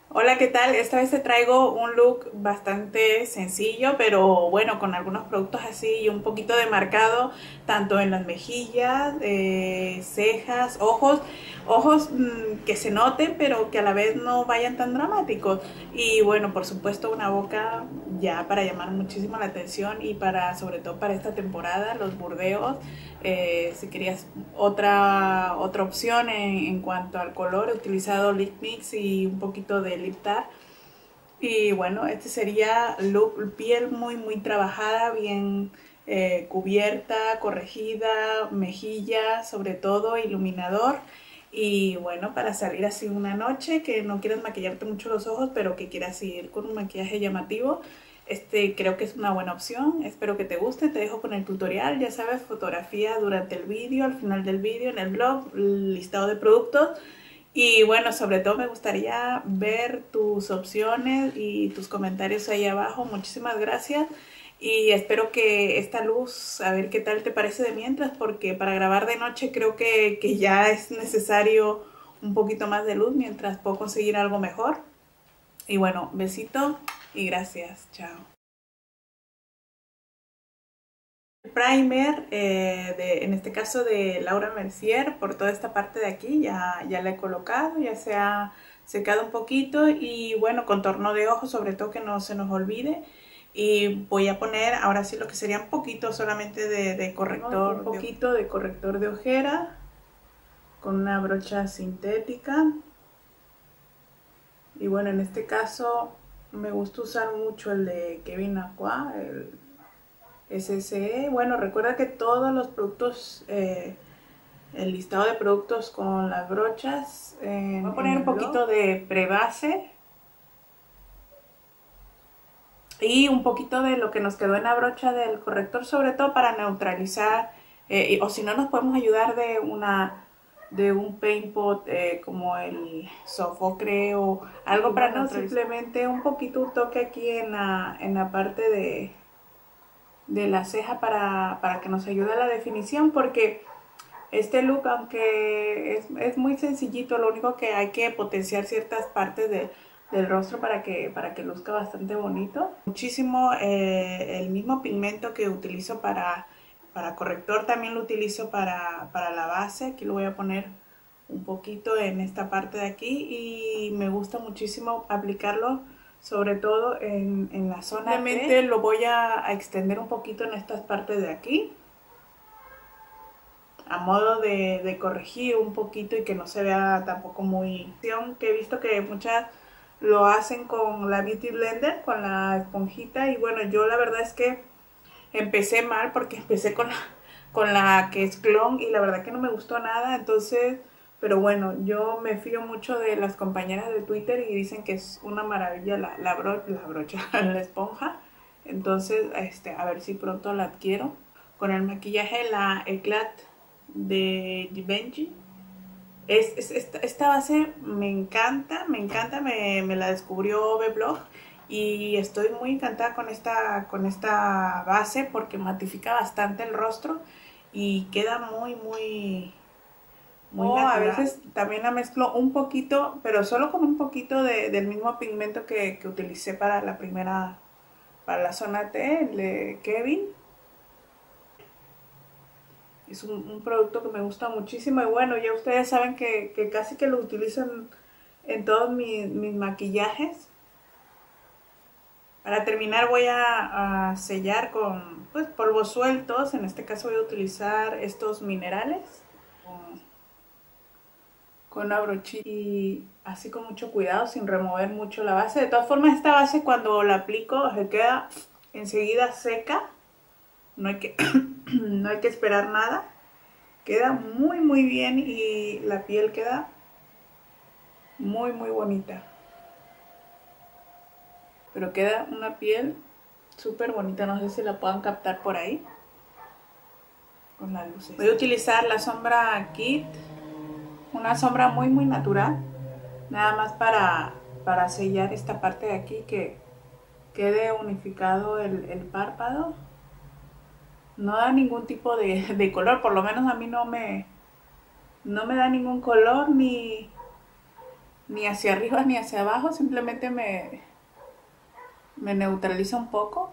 Hola, ¿qué tal? Esta vez te traigo un look bastante sencillo, pero bueno, con algunos productos así y un poquito de marcado, tanto en las mejillas, cejas, ojos que se noten, pero que a la vez no vayan tan dramáticos. Y bueno, por supuesto, una boca ya para llamar muchísimo la atención y para, sobre todo para esta temporada, los burdeos. Si querías otra opción en cuanto al color, he utilizado lip mix y un poquito de lip tar. Y bueno, este sería look, piel muy trabajada, bien cubierta, corregida, mejilla, sobre todo iluminador. Y bueno, para salir así una noche, que no quieras maquillarte mucho los ojos, pero que quieras ir con un maquillaje llamativo, creo que es una buena opción. Espero que te guste. Te dejo con el tutorial. Ya sabes, fotografía durante el vídeo, al final del vídeo, en el blog, listado de productos. Y bueno, sobre todo me gustaría ver tus opciones y tus comentarios ahí abajo. Muchísimas gracias. Y espero que esta luz, a ver qué tal te parece de mientras, porque para grabar de noche creo que ya es necesario un poquito más de luz mientras puedo conseguir algo mejor. Y bueno, besito y gracias. Chao. Primer, en este caso de Laura Mercier, por toda esta parte de aquí ya la he colocado, ya se ha secado un poquito y bueno, contorno de ojos, sobre todo que no se nos olvide. Y voy a poner ahora sí lo que sería un poquito solamente de corrector, un poquito de corrector de ojera con una brocha sintética. Y bueno, en este caso me gusta usar mucho el de Kevyn Aqua, el SSE. Bueno, recuerda que todos los productos, el listado de productos con las brochas, voy a poner un poquito de prebase y un poquito de lo que nos quedó en la brocha del corrector, sobre todo para neutralizar, o si no nos podemos ayudar de un paint pot como el Sofocre o algo para neutralizar. Simplemente un poquito, un toque aquí en la parte de la ceja para que nos ayude a la definición, porque este look, aunque es muy sencillito, lo único que hay que potenciar ciertas partes del rostro para que luzca bastante bonito. Muchísimo el mismo pigmento que utilizo para corrector, también lo utilizo para la base. Aquí lo voy a poner un poquito en esta parte de aquí y me gusta muchísimo aplicarlo, sobre todo en la zona. Simplemente lo voy a extender un poquito en estas partes de aquí, a modo de corregir un poquito y que no se vea tampoco muy... Que he visto que muchas lo hacen con la Beauty Blender, con la esponjita, y bueno, yo la verdad es que empecé mal porque empecé con la que es clon y la verdad que no me gustó nada. Entonces, pero bueno, yo me fío mucho de las compañeras de Twitter y dicen que es una maravilla la brocha, la esponja. Entonces, a ver si pronto la adquiero. Con el maquillaje, la Eclat de Givenchy. Esta base me encanta, me la descubrió Vlog y estoy muy encantada con esta base porque matifica bastante el rostro y queda muy natural. A veces también la mezclo un poquito, pero solo con un poquito del mismo pigmento que utilicé para la zona T, el de Kevyn. Es un producto que me gusta muchísimo y bueno, ya ustedes saben que casi que lo utilizo en todos mis maquillajes. Para terminar voy a sellar con pues, polvos sueltos. En este caso voy a utilizar estos minerales con una brochita y así con mucho cuidado, sin remover mucho la base. De todas formas, esta base cuando la aplico se queda enseguida seca. No hay que, no hay que esperar nada. Queda muy bien y la piel queda muy bonita. Pero queda una piel súper bonita. No sé si la puedan captar por ahí con las luces. Voy a utilizar la sombra Kit, una sombra muy natural, nada más para sellar esta parte de aquí, que quede unificado el párpado. No da ningún tipo de color, por lo menos a mí no me da ningún color ni ni hacia arriba ni hacia abajo, simplemente me neutraliza un poco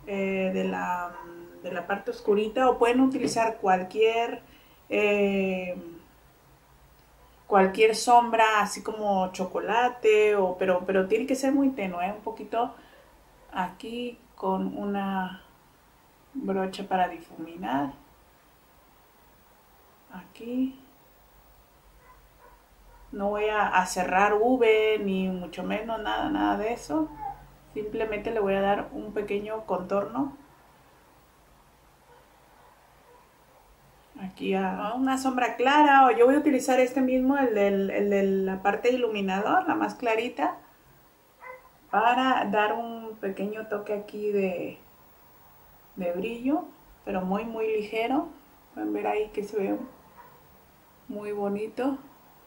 de la parte oscurita, o pueden utilizar cualquier sombra así como chocolate, pero tiene que ser muy tenue, un poquito aquí con una brocha para difuminar, aquí. No voy a cerrar V ni mucho menos nada de eso, simplemente le voy a dar un pequeño contorno aquí a una sombra clara, o yo voy a utilizar este mismo, el de la parte iluminador, la más clarita, para dar un pequeño toque aquí de brillo, pero muy ligero. Pueden ver ahí que se ve muy bonito.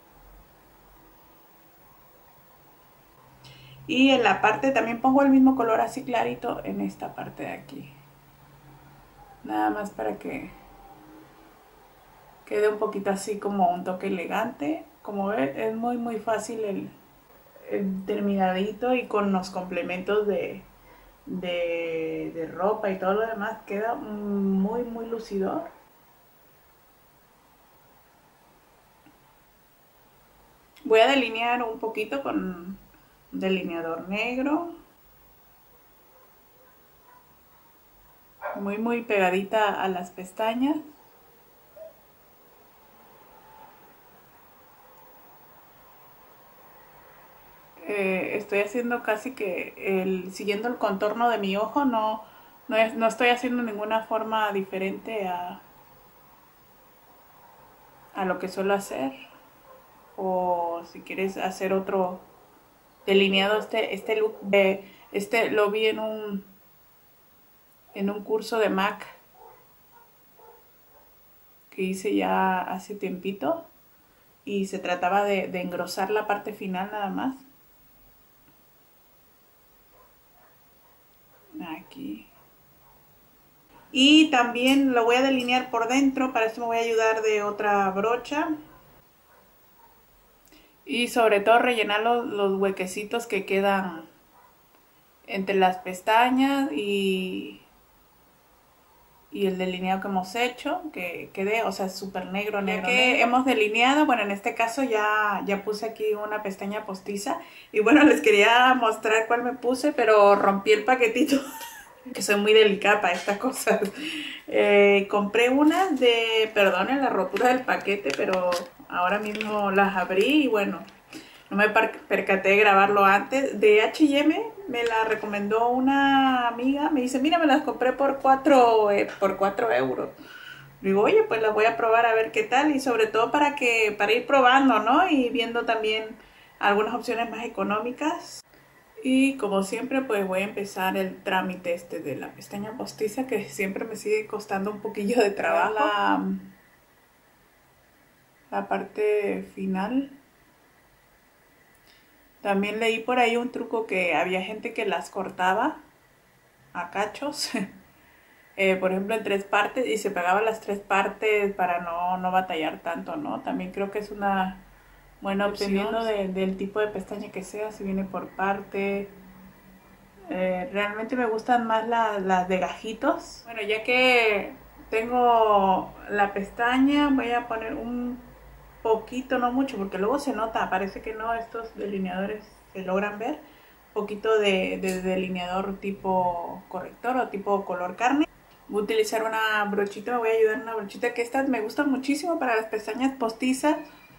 Y en la parte también pongo el mismo color así clarito en esta parte de aquí, nada más para que quede un poquito así como un toque elegante. Como ven, es muy fácil el terminadito, y con los complementos de ropa y todo lo demás queda muy lucidor. Voy a delinear un poquito con delineador negro, muy pegadita a las pestañas. Estoy haciendo casi que siguiendo el contorno de mi ojo, no estoy haciendo ninguna forma diferente a lo que suelo hacer. O si quieres hacer otro delineado, este look lo vi en un curso de MAC que hice ya hace tiempito, y se trataba de engrosar la parte final nada más. Aquí. Y también lo voy a delinear por dentro, para esto me voy a ayudar de otra brocha. Y sobre todo rellenar los huequecitos que quedan entre las pestañas y el delineado que hemos hecho, que quede, o sea, súper negro. Ya que hemos delineado, bueno, en este caso ya puse aquí una pestaña postiza, y bueno, les quería mostrar cuál me puse, pero rompí el paquetito, que soy muy delicada para estas cosas. Compré unas perdonen la rotura del paquete, pero ahora mismo las abrí y bueno, no me percaté de grabarlo antes. De H&M me la recomendó una amiga. Me dice, mira, me las compré por 4 euros. Digo, oye, pues las voy a probar a ver qué tal. Y sobre todo para ir probando, ¿no? Y viendo también algunas opciones más económicas. Y como siempre, pues voy a empezar el trámite de la pestaña postiza, que siempre me sigue costando un poquillo de trabajo. La parte final. También leí por ahí un truco, que había gente que las cortaba a cachos, por ejemplo en 3 partes, y se pegaba las 3 partes para no batallar tanto, ¿no? También creo que es una buena opción, dependiendo del tipo de pestaña que sea, si viene por parte. Realmente me gustan más las de gajitos. Bueno, ya que tengo la pestaña, voy a poner un poquito, no mucho, porque luego se nota, parece que no, estos delineadores se logran ver. Un poquito de delineador tipo corrector o tipo color carne. Voy a utilizar una brochita, me voy a ayudar en una brochita, que estas me gustan muchísimo para las pestañas postizas.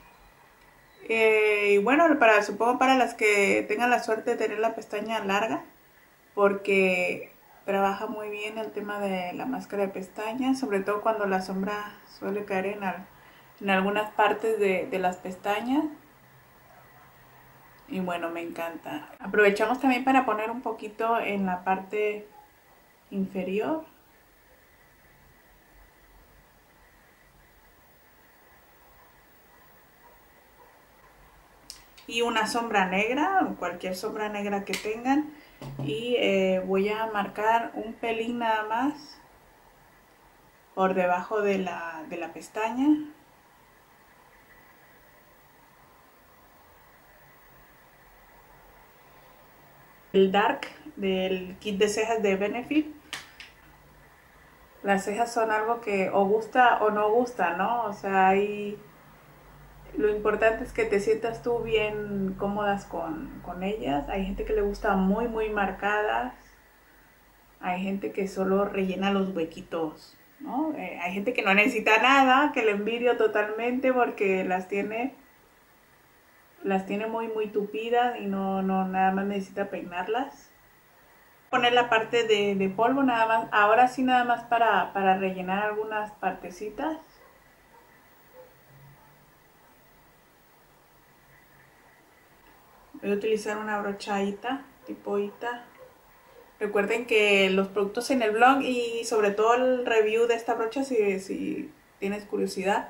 Y bueno, supongo para las que tengan la suerte de tener la pestaña larga, porque trabaja muy bien el tema de la máscara de pestañas, sobre todo cuando la sombra suele caer en algunas partes de las pestañas. Y bueno, me encanta. Aprovechamos también para poner un poquito en la parte inferior. Y una sombra negra, cualquier sombra negra que tengan. Y voy a marcar un pelín nada más por debajo de la pestaña. El Dark del kit de cejas de Benefit. Las cejas son algo que o gusta o no gusta, ¿no? O sea, lo importante es que te sientas tú bien cómodas con ellas. Hay gente que le gusta muy, muy marcadas. Hay gente que solo rellena los huequitos, ¿no? Hay gente que no necesita nada, que le envidio totalmente porque las tiene muy, muy tupidas y no nada más necesita peinarlas. Poner la parte de polvo nada más, ahora sí nada más para rellenar algunas partecitas. Voy a utilizar una brochadita tipo ita. Recuerden que los productos en el blog y sobre todo el review de esta brocha si tienes curiosidad.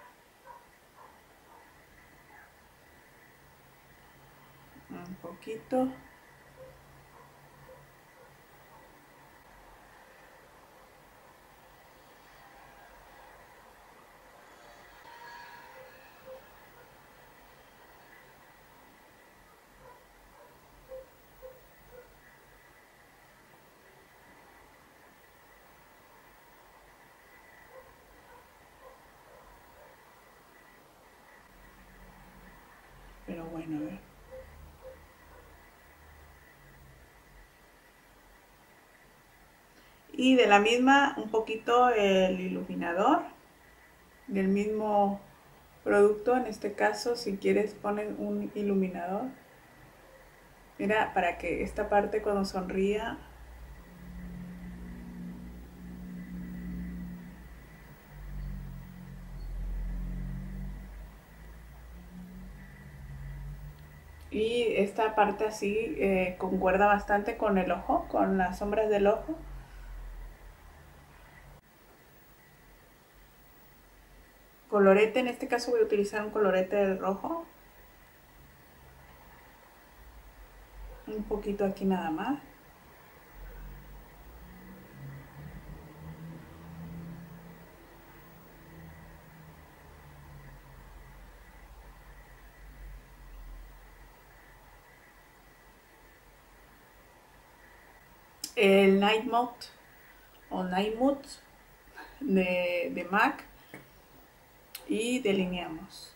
Un poquito. Pero bueno, a ver. Y de la misma un poquito el iluminador. Del mismo producto, en este caso si quieres ponen un iluminador. Mira, para que esta parte cuando sonría y esta parte así concuerda bastante con el ojo, con las sombras del ojo. Colorete, en este caso voy a utilizar un colorete rojo. Un poquito aquí nada más. El Night Mode o Night Mode de MAC y delineamos.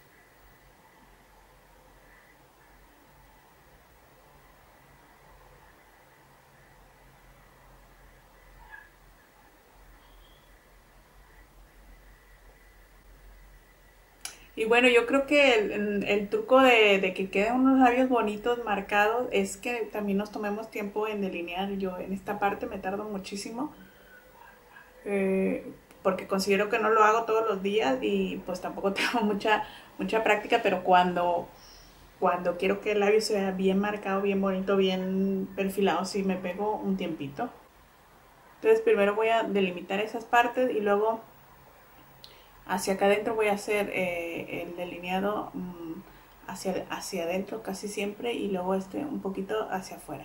Y bueno, yo creo que el truco de que queden unos labios bonitos, marcados, es que también nos tomemos tiempo en delinear. Yo en esta parte me tardo muchísimo porque considero que no lo hago todos los días y pues tampoco tengo mucha práctica, pero cuando quiero que el labio se vea bien marcado, bien bonito, bien perfilado, sí me pego un tiempito. Entonces primero voy a delimitar esas partes y luego hacia acá adentro voy a hacer el delineado hacia adentro casi siempre y luego un poquito hacia afuera.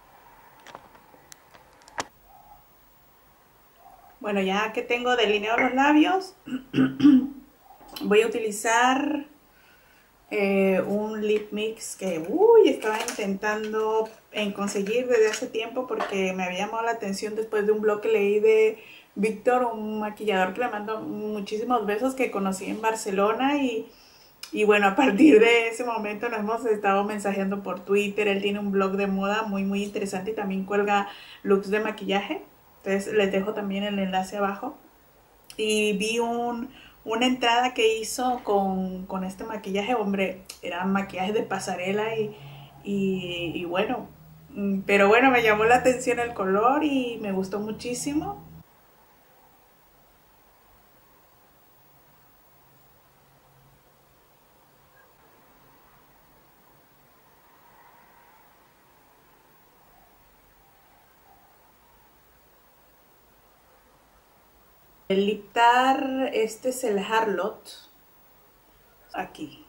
Bueno, ya que tengo delineados los labios, voy a utilizar un lip mix que estaba intentando en conseguir desde hace tiempo porque me había llamado la atención después de un blog que leí de Víctor, un maquillador que le mando muchísimos besos, que conocí en Barcelona y bueno, a partir de ese momento nos hemos estado mensajeando por Twitter. Él tiene un blog de moda muy muy interesante y también cuelga looks de maquillaje. Entonces les dejo también el enlace abajo. Y vi una entrada que hizo con este maquillaje, hombre, era maquillaje de pasarela y bueno, pero bueno, me llamó la atención el color y me gustó muchísimo. El liptar, este es el Harlot, aquí.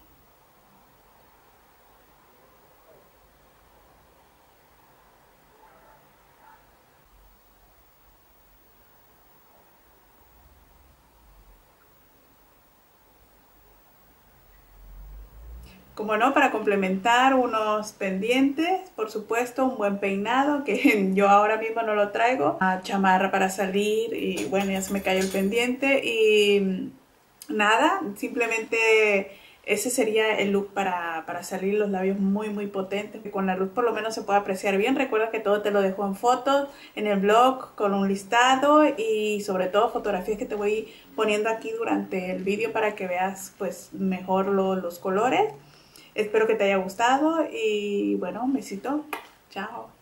como no, para complementar, unos pendientes, por supuesto, un buen peinado, que yo ahora mismo no lo traigo, una chamarra para salir y bueno, ya se me cayó el pendiente y nada, simplemente ese sería el look para salir, los labios muy potentes, que con la luz por lo menos se puede apreciar bien. Recuerda que todo te lo dejo en fotos, en el blog, con un listado y sobre todo fotografías que te voy poniendo aquí durante el vídeo para que veas pues mejor los colores. Espero que te haya gustado y bueno, un besito. Chao.